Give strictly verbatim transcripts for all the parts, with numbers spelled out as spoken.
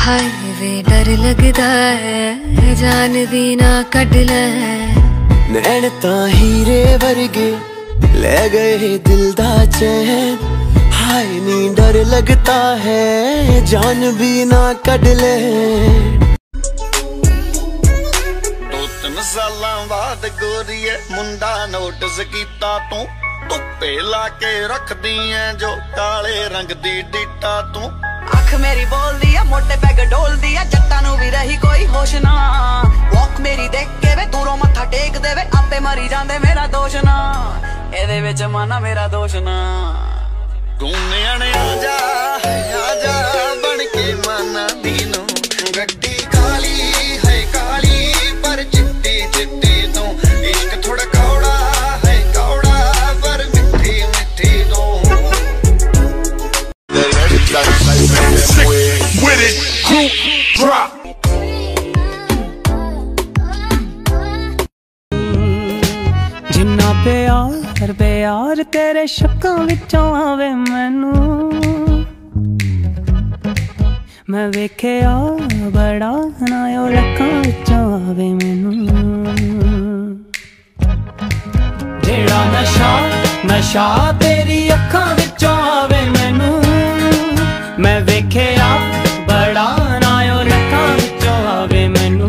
हाय वे डर लगदा है जान भी ना कट ले। नैन तां हीरे वर्गे ले गए दिल दा चैन। हाय नी डर लगता है जान भी ना कट ले। दो तीन सालां बाद गोरीए मुंडा नोटिस कीता तू धुप्पे ला के रखदी है जो काले रंग दी डिटा तू। अख मेरी बोलदी है मोटे पैग डोलदी है जट्टां नूं भी रही कोई होश ना। वॉक मेरी देख के वे दूरों मत्था टेक देवे आपे मरी जांदे मेरा दोष ना। एदे विच माना मेरा दोष ना। तू न्याणे आजा आजा बन के माना दीनू गड्डी काली है काली पर चिट्टी चिट्टी तू। इश्क थोड़ा कौड़ा है कौड़ा पर मिठी मिठी तू। With it, group drop. जिन्ना प्यार प्यार तेरे शक्कां विचों आवे मैनू। मैं वेखिया बड़ा ना ओ लक्कां विचों आवे मैनू। जेड़ा नशा नशा तेरी अखां विचों आवे मैनू। मैं वेखिया बड़ा ना ओ लक्कां विचों आवे मैनू।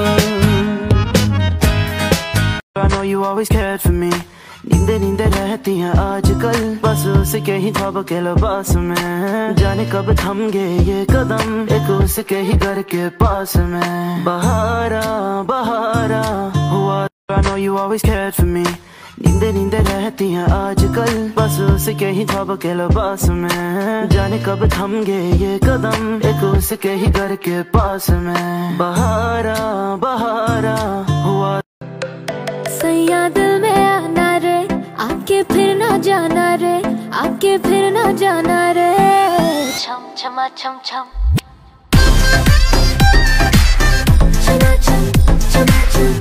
I know you always cared for me। नींदे नींदे रहती हैं आजकल बस उसके ही ख्वाब के लिबास में। जाने कब थम गए ये कदम एक उसके ही घर के पास में। बहारा बहारा हुआ। I know you always cared for me। नींदे नींदे रहती हैं आजकल बस उसके ही ख्वाब के लिबास में। जाने कब थम गए ये कदम एक उसके ही घर के पास में। बहारा बहारा हुआ। सैया दिल में आना रे आके फिर ना जाना रे आके फिर ना जाना रे। छम छमा छम छम छमा छम छमा छम।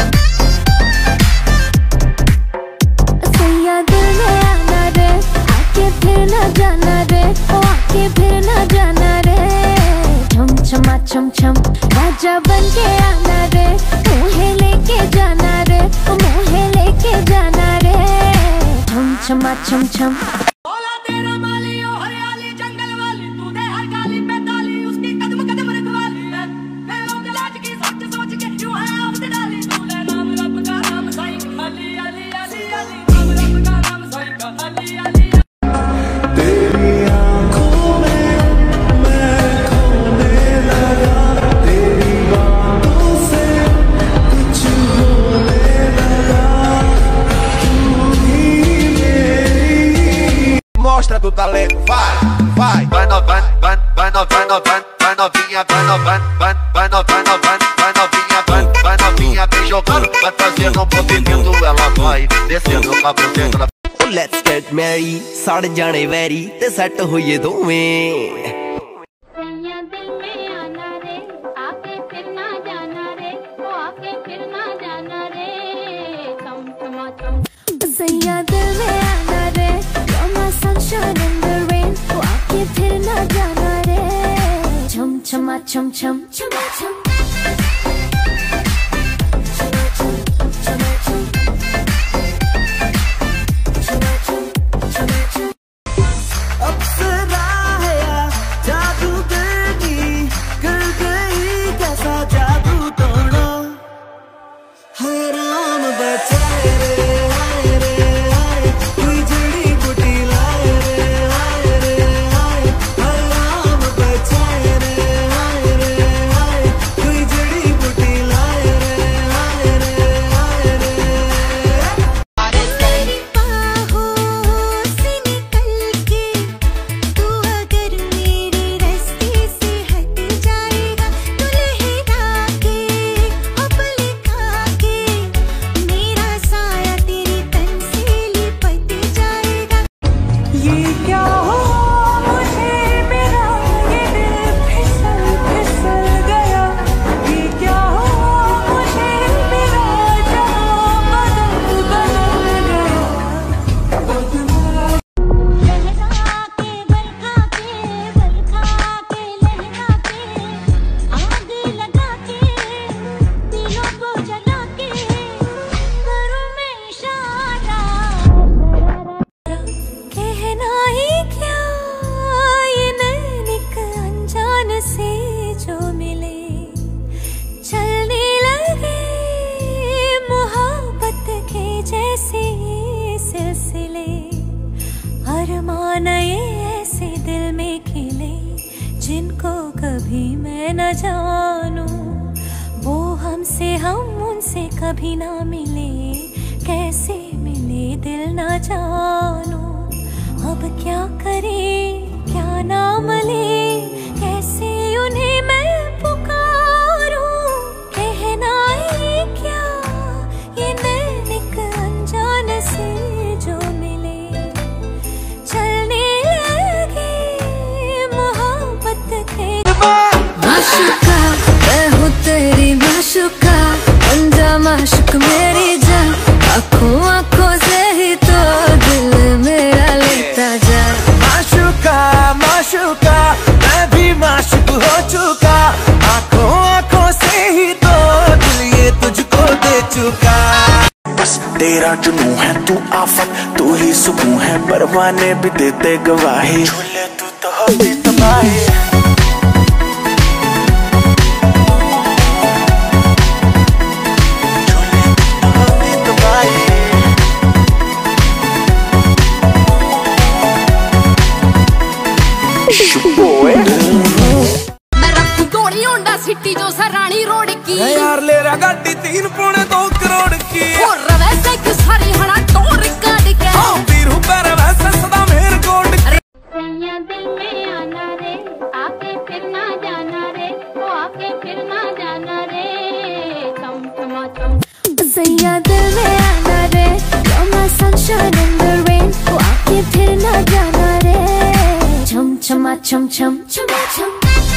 सैया दिल में आना रे आके फिर ना जाना रे ओ आके फिर ना जाना रे। छम छमा छम छम राजा बन के आना रे मुहे लेके जाना रे मुहे लेके जाना रे। छम छमा छम छम। बोला तेरा माली ओ हरियाली जंगल वाली तू दे हर गाली पे ताली उसकी कदम कदम रखवाली है। मैं लोग लाज की सोच सोच के यूं है आफत डाली तू ले नाम रब का नाम साईं अली अली अली अली नाम रब का नाम साईं का अली अली। तेरी आँखों में मैं खोने लगा तेरी बातों से कुछ होने लगा। तू ही मेरी। Mostra tu talento, vai, vai. Vai no van, van, vai no vai no van, vai novinha, vai no van, van, vai no vai no van, vai novinha, van, vai novinha, vem jogando, vai fazendo um movimento, ela vai descendo pra você. Let's get married सड़ जाने vary ते set होइए दोवें। सैया दिल में आना रे आके फिर ना जाना रे ओ आके फिर ना जाना रे। छम छमा छम। सैया दिल में आना रे you're my sunshine in the rain ओ आके फिर ना जाना रे। छम छमा छम छम छमा छम। अप्सरा है या जादूगरनी कर गई कैसा जादू तोड़ो। हराम बचाए रे हाय रे हाय कोई जड़ी बूटी लाए रे हाय रे हाय। हराम बचाए रे हाय रे हाय कोई जड़ी से जो मिले, चलने लगे मोहब्बत के जैसे सिलसिले। अरमान ये ऐसे दिल में खिले जिनको कभी मैं न जानूं, वो हमसे हम उनसे कभी ना मिले, कैसे मिले दिल ना जानूं। अब क्या करे क्या नाम ले, कैसे उन्हें मैं पुकारूं। कहना ये क्या ये नैनिक अनजान से जो मिले, चलने लगे मोहब्बत के। माशुका मैं हूँ तेरी माशुका, बन जा माशुक मेरी जान। आँखों आँखों से ही तो दिल मेरा लेता जा। माशुका माशुका मैं भी माशुक हो चुका, आँखों आँखों से ही तो दिल ये तुझको दे चुका। बस तेरा जुनून है तू आफत, तू ही सुकून है, परवाने भी देते गवाही। झूले तू तो होती तबाही। मैं रखू गोली होंडा सिटी जो सरानी रोड की। यार ले रहा गाड़ी तीन पौने दो करोड़ की। और वैसे एक सारी हना टोर काट के। हाँ पीरू पर वैसे सदा मेर कोट की। सैया दिल में आना रे, आके फिर ना जाना रे, वो आके फिर ना जाना रे। चम चमा चम सैया दिल में आना रे, you're my sunshine in the rain, वो आके फिर ना जाना रे। छम छमा छम छम छमा छम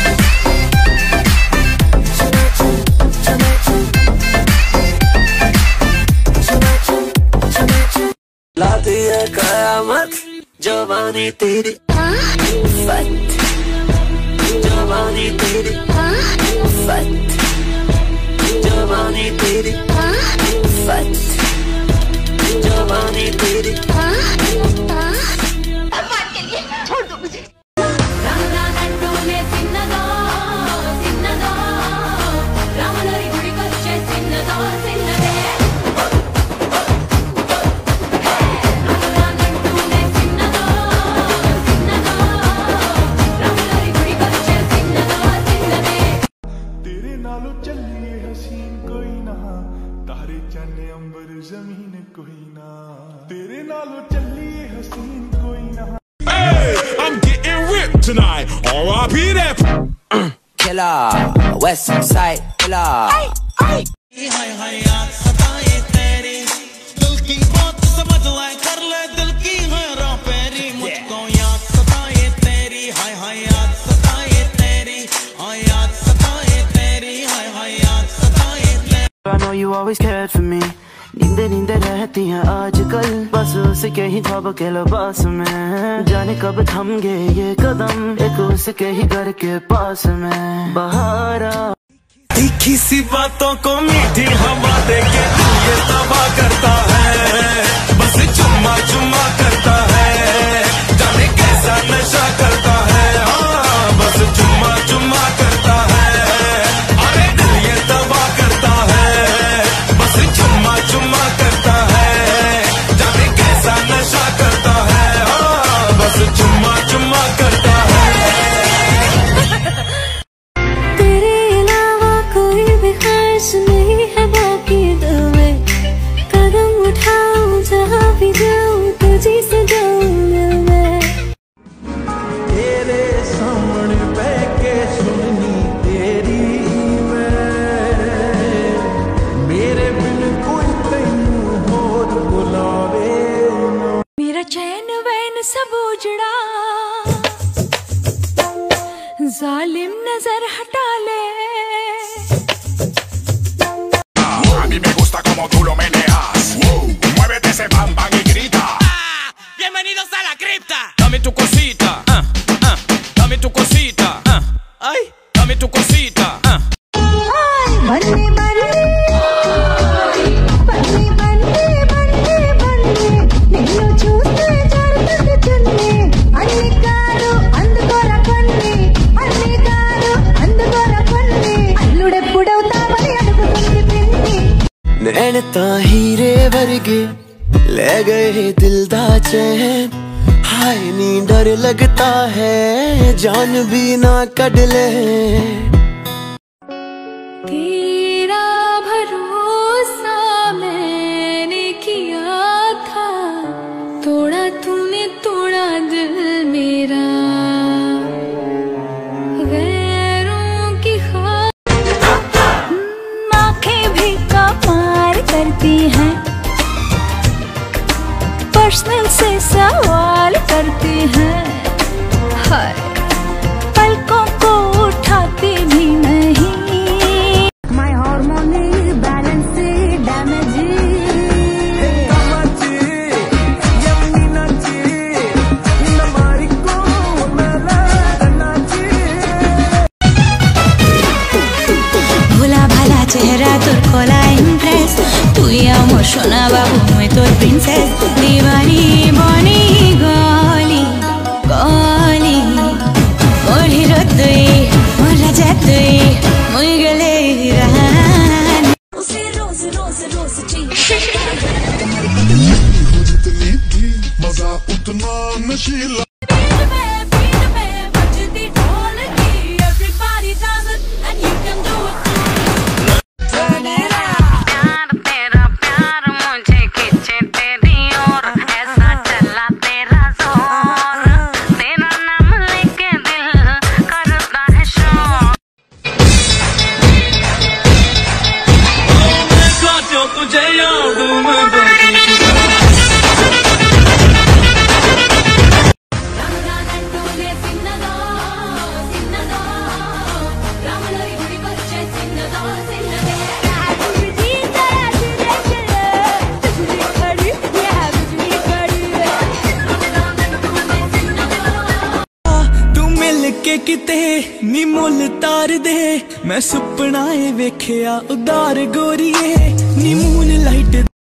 लाती है कयामत जवानी तेरी, फत जवानी तेरी, फत जवानी तेरी, फत जवानी तेरी। I'm getting ripped tonight. R I P that Killer, West Side Killer. हाय हाय याद सताए तेरी, दिल की बात समझ लाए, कर ले दिल की हैरा पैरी। मुझको याद सताए तेरी, हाय हाय याद सताए तेरी, हाय याद सताए तेरी, हाय हाय याद सताए तेरी। I know you always cared for me, नींदे नींदे रहती हैं आजकल, बस उसके ही ख्वाब के लिबास में। जाने कब थम गए ये कदम, एक उसके ही घर के पास में। बहारा तीखी सी बातों को मीठी हवा देके दिल ये तबाह करता है, बस चुम्मा चुम्मा करता है, जाने कैसा नशा करता है। हाँ बस चुम्मा चुम्मा करता है, अरे दिल ये तबाह करता है, बस चुम्मा चुम्मा करता है, जाने कैसा नशा करता है। हाँ बस चुम्मा चुम्मा करता है। नहीं है बाकी दिल में, कदम उठा ਤਾਂ ਹੀਰੇ ਵਰਗੇ ਲੈ ਗਏ ਦਿਲ ਦਾ ਚੈਨ हाय नी डर लगता है जान भी ना कट ले तेरा भरोसा मैंने किया था तोड़ा तूने तोड़ा दिल मेरा गैरों की आंखें भी कमाल करती हैं पर्सनल से सवाल करती हैं हाय पलकों को उठाती भी नहीं My hormone balance damage भोला भाला चेहरा तोर कोला इम्प्रेस तू আমার সোনা বাবু মই তোর প্রিন্সেস দিবানি বনি গলি গলি ওরে রতুই মোরা জাতুই মই গলে রান উসে রোজ রোজ রোজ ঠিক मजा उतना नशीला के किते नी मुल तार दे मैं सुपना ए वेखिया उदार गोरीए नी मून लाइट